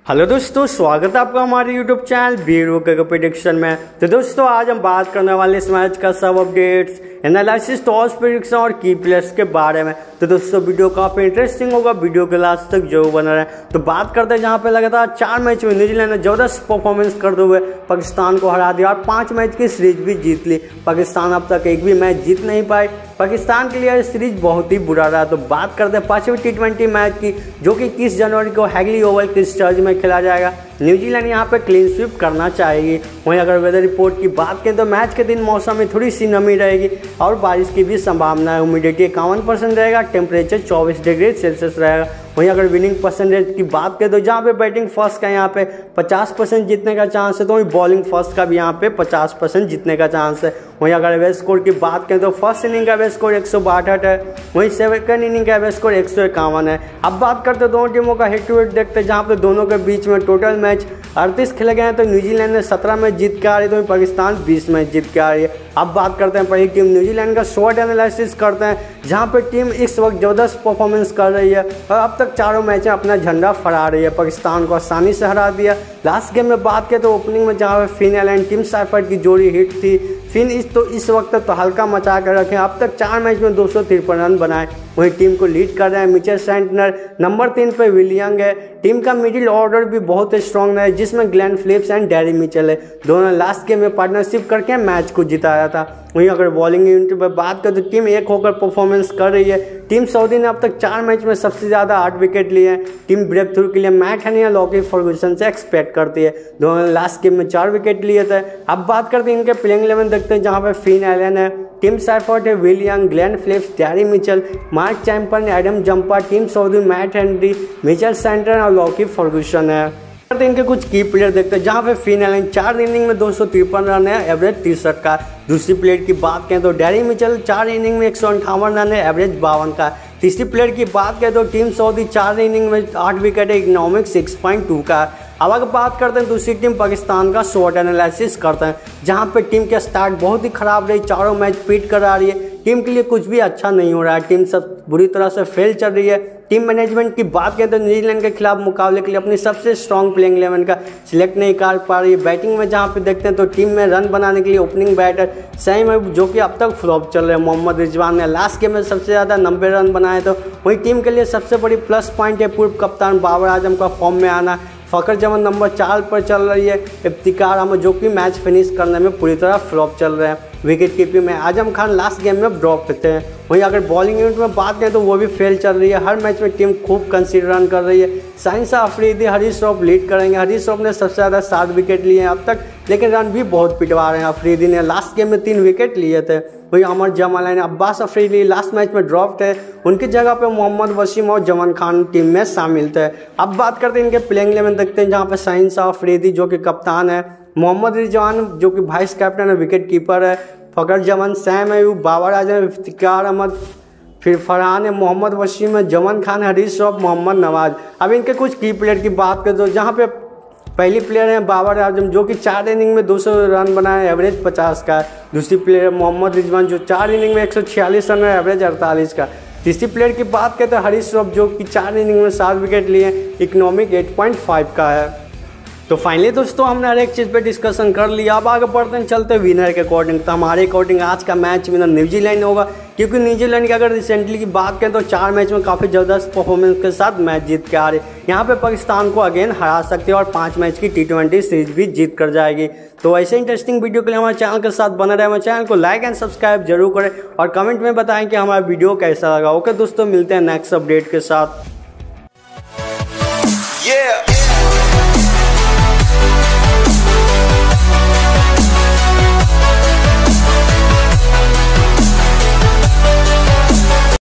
Hello दोस्तों, स्वागत है आपका हमारे यूट्यूब चैनल बीरो के प्रेडिक्शन में। तो दोस्तों आज हम बात करने वाले इस मैच का सब अपडेट्स, एनालिसिस, टॉस प्रेडिक्शन और की प्लेयर्स के बारे में। तो दोस्तों वीडियो काफी इंटरेस्टिंग होगा, वीडियो के लास्ट तक जरूर बना रहे। तो बात करते हैं जहां पे लगातार 4 मैच में न्यूजीलैंड ने जबरदस्त परफॉर्मेंस करते हुए पाकिस्तान को हरा दिया और 5 मैच की सीरीज भी जीत ली। पाकिस्तान अब तक एक भी मैच जीत नहीं पाई। पाकिस्तान के लिए यह सीरीज बहुत ही बुरा रहा। तो बात करते हैं 5वीं T20 मैच की, जो कि 21 जनवरी को हैगली ओवल क्रिस्टर्ज में खेला जाएगा। न्यूजीलैंड यहां पे क्लीन स्वीप करना चाहेगी। वहीं अगर वेदर रिपोर्ट की बात करें तो मैच के दिन मौसम में थोड़ी सी नमी रहेगी और बारिश की भी संभावना है। ह्यूमिडिटी 51% रहेगा, टेम्परेचर 24 डिग्री सेल्सियस रहेगा। वहीं अगर विनिंग परसेंटेज की बात करें तो जहाँ पे बैटिंग फर्स्ट का यहाँ पे 50% जीतने का चांस है, तो वहीं बॉलिंग फर्स्ट का भी यहाँ पे 50% जीतने का चांस है। वहीं अगर एवरेज स्कोर की बात करें तो फर्स्ट इनिंग का एवरेज स्कोर 162 है, वहीं सेकंड इनिंग का एवरेज स्कोर 151 है। अब बात करते हैं दोनों टीमों का हेड टू हेड देखते हैं, जहाँ पे दोनों के बीच में टोटल मैच 38 खेले गए हैं। तो न्यूजीलैंड ने 17 मैच जीत के आ रही है, तो पाकिस्तान 20 मैच जीत के आ रही है। अब बात करते हैं पहली टीम न्यूजीलैंड का शॉर्ट एनालिसिस करते हैं, जहां पे टीम इस वक्त जबरदस्त परफॉर्मेंस कर रही है और अब तक चारों मैच में अपना झंडा फहरा रही है। पाकिस्तान को आसानी से हरा दिया। लास्ट गेम में बात करें तो ओपनिंग में जहां पे फिन एलन टिम साइफर्ट की जोड़ी हिट थी। फिन इस वक्त तो हल्का मचा कर रखे, अब तक 4 मैच में 253 रन बनाए। वहीं टीम को लीड कर रहे हैं मिचेल सैंटनर, नंबर 3 पे विलियम है। टीम का मिडिल ऑर्डर भी बहुत स्ट्रॉन्ग है, जिसमें Glenn Phillips and Daryl Mitchell है। दोनों लास्ट गेम में पार्टनरशिप करके मैच को जिताया था। वहीं अगर बॉलिंग यूनिट पर बात करें तो टीम एक होकर परफॉर्मेंस कर रही है। टीम सऊदी ने अब तक 4 मैच में सबसे ज़्यादा 8 विकेट लिए हैं। टीम ब्रेक थ्रू के लिए मैट हेनी या लॉकी फर्गूसन से एक्सपेक्ट करती है। दोनों लास्ट गेम में 4 विकेट लिए थे। अब बात करते हैं इनके प्लेइंग 11 देखते हैं, जहाँ पे फिन एलन है, टिम साइफर्ट है, William, Glenn Phillips, Daryl Mitchell, Mark Chapman, Adam Zampa, Tim Southee, Matt Henry, Mitchell Santner और लॉकी फर्गूसन है। इनके कुछ की प्लेयर देखते हैं, जहां पे फिन एलन 4 इनिंग में 253 रन है, एवरेज 63 का। दूसरी प्लेयर की बात करें तो डैरी मिचेल 4 इनिंग में 158 रन है, एवरेज 52 का। तीसरी प्लेयर की बात करें तो टीम सऊदी 4 इनिंग में 8 विकेट है, इकोनॉमिक 6.2 का। अब अगर बात करते हैं दूसरी टीम पाकिस्तान का शॉर्ट एनालिसिस करते हैं, जहां पे टीम का स्टार्ट बहुत ही खराब रही, चारों मैच पीट कर आ रही है। टीम के लिए कुछ भी अच्छा नहीं हो रहा है, टीम सब बुरी तरह से फेल चल रही है। टीम मैनेजमेंट की बात करें तो न्यूजीलैंड के खिलाफ मुकाबले के लिए अपनी सबसे स्ट्रॉन्ग प्लेइंग 11 का सिलेक्ट नहीं कर पा रही है। बैटिंग में जहां पे देखते हैं तो टीम में रन बनाने के लिए ओपनिंग बैटर सैम है, जो कि अब तक फ्लॉप चल रहे हैं। मोहम्मद रिजवान ने लास्ट गेम में सबसे ज़्यादा 90 रन बनाए। तो वहीं टीम के लिए सबसे बड़ी प्लस पॉइंट है पूर्व कप्तान बाबर आजम का फॉर्म में आना। फ़खर जमान नंबर 4 पर चल रही है। इफ्तिकार अहमद जो कि मैच फिनिश करने में पूरी तरह फ्लॉप चल रहे हैं। विकेट कीपिंग में आजम खान लास्ट गेम में ड्रॉप करते हैं। वहीं अगर बॉलिंग यूनिट में बात करें तो वो भी फेल चल रही है। हर मैच में टीम खूब कंसीडर रन कर रही है। साइंसा अफरीदी, हरीश रॉफ लीड करेंगे। हरीश रॉफ ने सबसे ज़्यादा 7 विकेट लिए हैं अब तक, लेकिन रन भी बहुत पिटवा रहे हैं। अफरीदी ने लास्ट गेम में 3 विकेट लिए थे। वही अमर जमाल ने अब्बास अफरीदी लास्ट मैच में ड्रॉप थे, उनकी जगह पे मोहम्मद वसीम और जमान खान टीम में शामिल थे। अब बात करते हैं इनके प्लेइंग 11 देखते हैं, जहाँ पे साइंसा अफरीदी जो कि कप्तान है, मोहम्मद रिजवान जो कि वाइस कैप्टन है, विकेट कीपर है, फ़खर जमान, सैम अयूब, बाबर आजम, इफ्तिकार अहमद, फिर फरहान है, मोहम्मद वसीम है, जमान खान, हरीश रॉफ, मोहम्मद नवाज। अब इनके कुछ की प्लेयर की बात करें तो जहाँ पे पहली प्लेयर है बाबर आजम, जो कि 4 इनिंग में 200 रन बनाए, एवरेज 50 का। दूसरी प्लेयर है मोहम्मद रिजवान, जो 4 इनिंग में 146 रन है, एवरेज 48 का। तीसरी प्लेयर की बात करें तो हरीश रॉफ, जो कि 4 इनिंग में 7 विकेट लिए, इकोनॉमिक 8.5 का है। तो फाइनली दोस्तों हमने हर एक चीज़ पे डिस्कशन कर लिया। अब आगे बढ़ते हैं, चलते विनर के अकॉर्डिंग। तो हमारे अकॉर्डिंग आज का मैच विनर न्यूजीलैंड होगा, क्योंकि न्यूजीलैंड की अगर रिसेंटली की बात करें तो 4 मैच में काफ़ी ज़बरदस्त परफॉर्मेंस के साथ मैच जीत के आ रहे। यहाँ पे पाकिस्तान को अगेन हरा सकते हैं और 5 मैच की T20 सीरीज भी जीत कर जाएगी। तो ऐसे इंटरेस्टिंग वीडियो के लिए हमारे चैनल के साथ बना रहे। हमारे चैनल को लाइक एंड सब्सक्राइब जरूर करें और कमेंट में बताएं कि हमारा वीडियो कैसा लगा। ओके दोस्तों, मिलते हैं नेक्स्ट अपडेट के साथ।